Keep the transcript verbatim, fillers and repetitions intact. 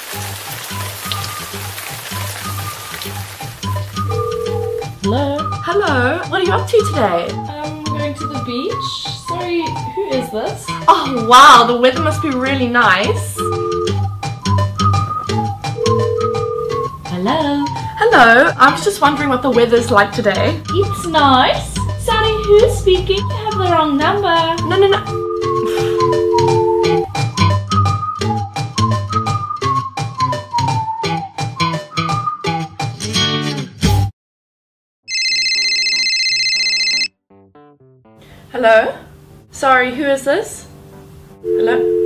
Hello? Hello, what are you up to today? I'm going to the beach. Sorry, who is this? Oh wow, the weather must be really nice. Hello? Hello, I was just wondering what the weather's like today. It's nice. Sorry, who's speaking? You have the wrong number. No, no, no. Hello? Sorry, who is this? Hello?